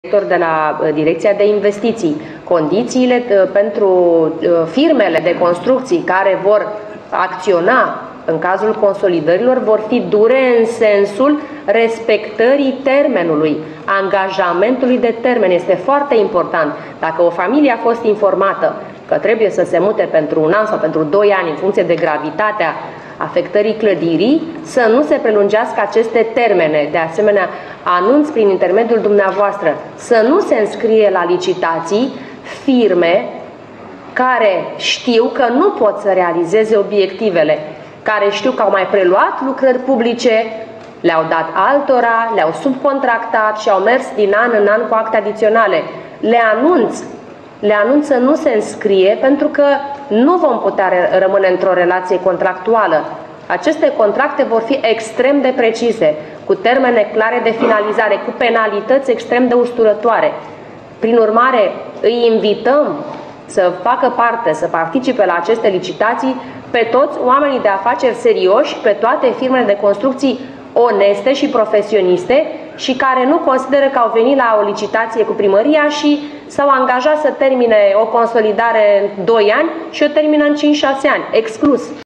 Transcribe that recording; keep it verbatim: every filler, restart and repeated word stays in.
de la Direcția de Investiții, condițiile pentru firmele de construcții care vor acționa în cazul consolidărilor vor fi dure în sensul respectării termenului, angajamentului de termen. Este foarte important. Dacă o familie a fost informată că trebuie să se mute pentru un an sau pentru doi ani în funcție de gravitatea afectării clădirii, să nu se prelungească aceste termene. De asemenea, anunț prin intermediul dumneavoastră să nu se înscrie la licitații firme care știu că nu pot să realizeze obiectivele, care știu că au mai preluat lucrări publice, le-au dat altora, le-au subcontractat și au mers din an în an cu acte adiționale. Le anunț, le anunț să nu se înscrie pentru că nu vom putea rămâne într-o relație contractuală. Aceste contracte vor fi extrem de precise, cu termene clare de finalizare, cu penalități extrem de usturătoare. Prin urmare, îi invităm să facă parte, să participe la aceste licitații pe toți oamenii de afaceri serioși, pe toate firmele de construcții oneste și profesioniste și care nu consideră că au venit la o licitație cu primăria și s-au angajat să termine o consolidare în doi ani și o termină în cinci șase ani. Exclus.